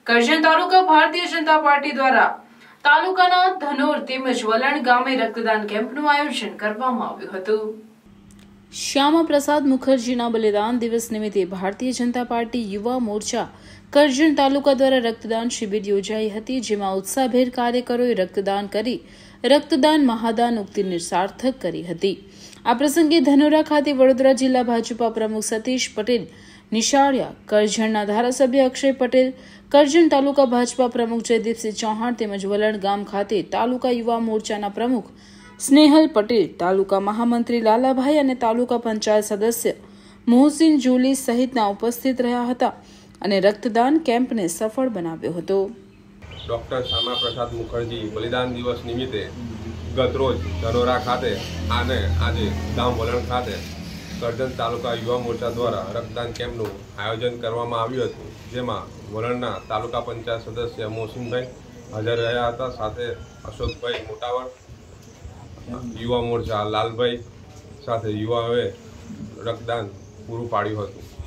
કરજણ તાલુકા Bharatiya Janata party દ્વારા તાલુકાના ધનોર તેમજ વલણ ગામે રક્તદાન કેમ્પનું આયોજન કરવામાં આવ્યું હતું। શ્યામા પ્રસાદ મુખર્જીના બલિદાન દિવસ નિમિત્તે ભારતીય જનતા પાર્ટી યુવા મોરચા કરજણ તાલુકા દ્વારા રક્તદાન શિબિર યોજાઈ હતી, જેમાં ઉત્સાહભેર કાર્યકરોએ રક્તદાન કરી રક્તદાન મહાદાન ઉક્તિને સાર્થક કરી હતી। આ પ્રસંગે ધનોરા ખાતે વડોદરા જિલ્લા ભાજપા પ્રમુખ સતીશ પટેલ નિશાળિયા, કરજણના ધારાસભ્ય અક્ષય પટેલ, કરજણ તાલુકા ભાજપા પ્રમુખ જયદીપસિંહ ચૌહાણ તેમજ વલણ ગામ ખાતે તાલુકા યુવા મોરચાના પ્રમુખ સ્નેહલ પટેલ, તાલુકા મહામંત્રી લાલાભાઈ અને તાલુકા પંચાયત સદસ્ય મોહસિન જોલી સહિતના ઉપસ્થિત રહ્યા હતા અને રક્તદાન કેમ્પને સફળ બનાવ્યો હતો। ડોક્ટર શ્યામા પ્રસાદ મુખર્જી બલિદાન દિવસ નિમિત્તે ગતરોજ ધનોરા ખાતે અને આજે ગામ વલણ ખાતે કરજણ તાલુકા યુવા મોરચા દ્વારા રક્તદાન કેમ્પનું આયોજન કરવામાં આવ્યું હતું, જેમાં વલણના તાલુકા પંચાયત સદસ્ય મોહસિનભાઈ હાજર રહ્યા હતા, સાથે અશોકભાઈ મોટાવર, યુવા મોરચા લાલભાઈ સાથે યુવાઓએ રક્તદાન પૂરું પાડ્યું હતું।